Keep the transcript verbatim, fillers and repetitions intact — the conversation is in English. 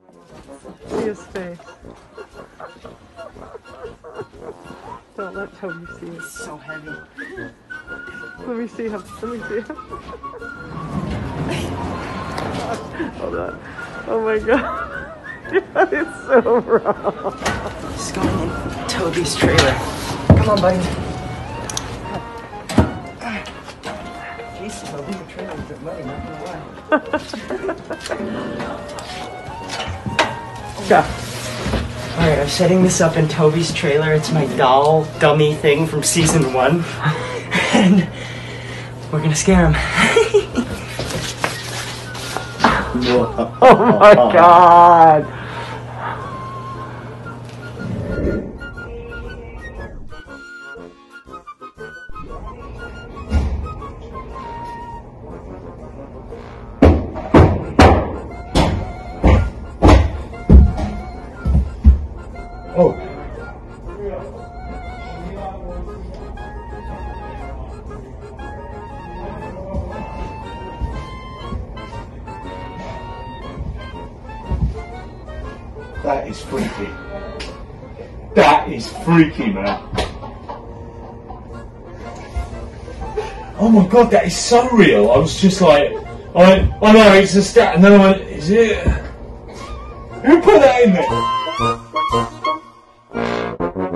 See his face. Don't let Toby see it. It's so heavy. Let me see him. Let me see him. Hold on. Oh my god. That is so wrong. He's going in Toby's trailer. Come on, buddy. Jeez, Toby, the trailer's a bit muddy, not gonna lie. Yeah. Alright, I'm setting this up in Toby's trailer. It's my doll dummy thing from season one. And we're gonna scare him. Oh my god. Oh. That is freaky. That is freaky, man. Oh my god, that is so real. I was just like, I went, oh no, it's a stat, and then I went, is it? Who put that in there?